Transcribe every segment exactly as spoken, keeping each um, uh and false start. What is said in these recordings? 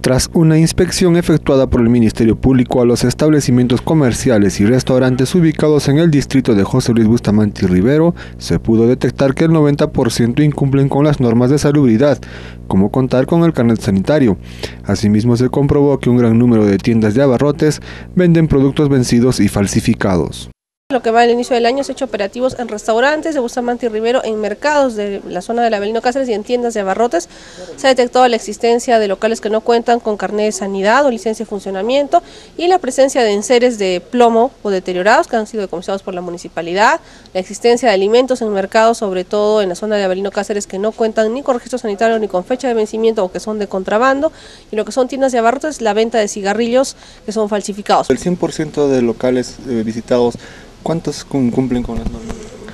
Tras una inspección efectuada por el Ministerio Público a los establecimientos comerciales y restaurantes ubicados en el distrito de José Luis Bustamante y Rivero, se pudo detectar que el noventa por ciento incumplen con las normas de salubridad, como contar con el carnet sanitario. Asimismo, se comprobó que un gran número de tiendas de abarrotes venden productos vencidos y falsificados. Lo que va al inicio del año se ha hecho operativos en restaurantes de Bustamante y Rivero, en mercados de la zona de la Avelino Cáceres y en tiendas de abarrotes. Se ha detectado la existencia de locales que no cuentan con carnet de sanidad o licencia de funcionamiento y la presencia de enseres de plomo o deteriorados que han sido decomisados por la municipalidad, la existencia de alimentos en mercados, sobre todo en la zona de Avelino Cáceres, que no cuentan ni con registro sanitario ni con fecha de vencimiento o que son de contrabando, y lo que son tiendas de abarrotes, la venta de cigarrillos que son falsificados. El cien por ciento de locales eh, visitados, ¿cuántos cumplen con las normas?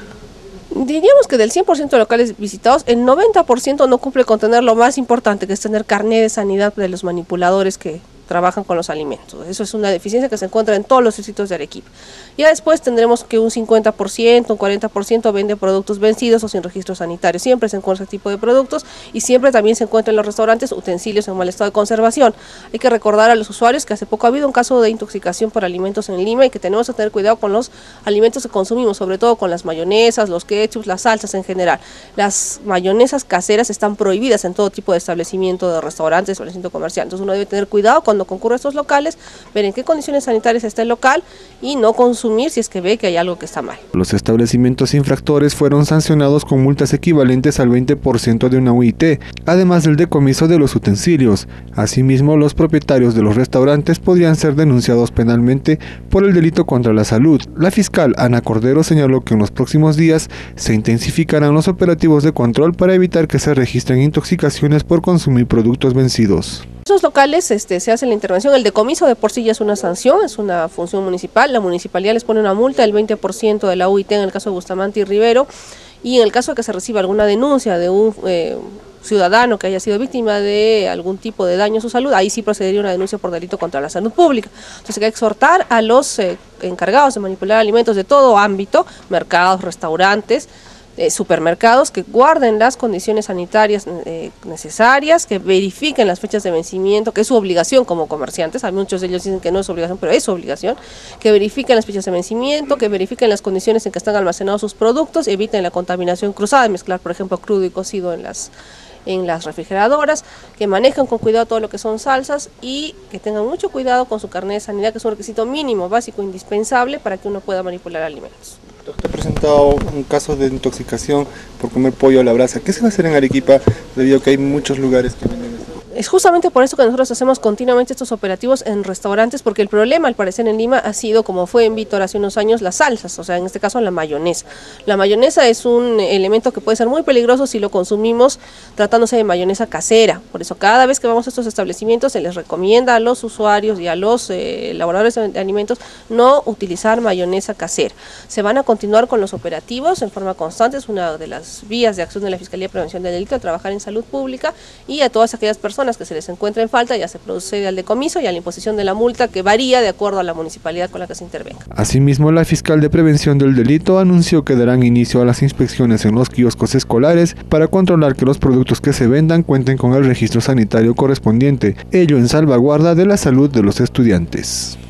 Diríamos que del cien por ciento de locales visitados, el noventa por ciento no cumple con tener lo más importante, que es tener carnet de sanidad de los manipuladores que trabajan con los alimentos. Eso es una deficiencia que se encuentra en todos los distritos de Arequipa. Ya después tendremos que un cincuenta por ciento, un cuarenta por ciento vende productos vencidos o sin registro sanitario. Siempre se encuentra ese tipo de productos y siempre también se encuentran en los restaurantes utensilios en mal estado de conservación. Hay que recordar a los usuarios que hace poco ha habido un caso de intoxicación por alimentos en Lima y que tenemos que tener cuidado con los alimentos que consumimos, sobre todo con las mayonesas, los ketchups, las salsas en general. Las mayonesas caseras están prohibidas en todo tipo de establecimiento de restaurantes, establecimiento comercial. Entonces uno debe tener cuidado con cuando concurre a estos locales, ver en qué condiciones sanitarias está el local y no consumir si es que ve que hay algo que está mal. Los establecimientos infractores fueron sancionados con multas equivalentes al veinte por ciento de una U I T, además del decomiso de los utensilios. Asimismo, los propietarios de los restaurantes podrían ser denunciados penalmente por el delito contra la salud. La fiscal Ana Cordero señaló que en los próximos días se intensificarán los operativos de control para evitar que se registren intoxicaciones por consumir productos vencidos. En esos locales este, se hace la intervención, el decomiso de por sí ya es una sanción, es una función municipal, la municipalidad les pone una multa del veinte por ciento de la U I T en el caso de Bustamante y Rivero, y en el caso de que se reciba alguna denuncia de un eh, ciudadano que haya sido víctima de algún tipo de daño a su salud, ahí sí procedería una denuncia por delito contra la salud pública. Entonces hay que exhortar a los eh, encargados de manipular alimentos de todo ámbito, mercados, restaurantes, Eh, supermercados, que guarden las condiciones sanitarias eh, necesarias, que verifiquen las fechas de vencimiento, que es su obligación como comerciantes. Hay muchos de ellos dicen que no es obligación, pero es su obligación, que verifiquen las fechas de vencimiento, que verifiquen las condiciones en que están almacenados sus productos, eviten la contaminación cruzada, de mezclar por ejemplo crudo y cocido en las en las refrigeradoras, que manejen con cuidado todo lo que son salsas y que tengan mucho cuidado con su carnet de sanidad, que es un requisito mínimo, básico, indispensable para que uno pueda manipular alimentos. Usted ha presentado un caso de intoxicación por comer pollo a la brasa. ¿Qué se va a hacer en Arequipa debido a que hay muchos lugares que venden eso? Es justamente por eso que nosotros hacemos continuamente estos operativos en restaurantes, porque el problema al parecer en Lima ha sido, como fue en Vítor hace unos años, las salsas, o sea, en este caso la mayonesa. La mayonesa es un elemento que puede ser muy peligroso si lo consumimos tratándose de mayonesa casera. Por eso cada vez que vamos a estos establecimientos se les recomienda a los usuarios y a los eh, elaboradores de alimentos no utilizar mayonesa casera. Se van a continuar con los operativos en forma constante, es una de las vías de acción de la Fiscalía de Prevención del Delito, trabajar en salud pública, y a todas aquellas personas que se les encuentra en falta ya se procede al decomiso y a la imposición de la multa, que varía de acuerdo a la municipalidad con la que se intervenga. Asimismo, la fiscal de Prevención del Delito anunció que darán inicio a las inspecciones en los kioscos escolares para controlar que los productos que se vendan cuenten con el registro sanitario correspondiente, ello en salvaguarda de la salud de los estudiantes.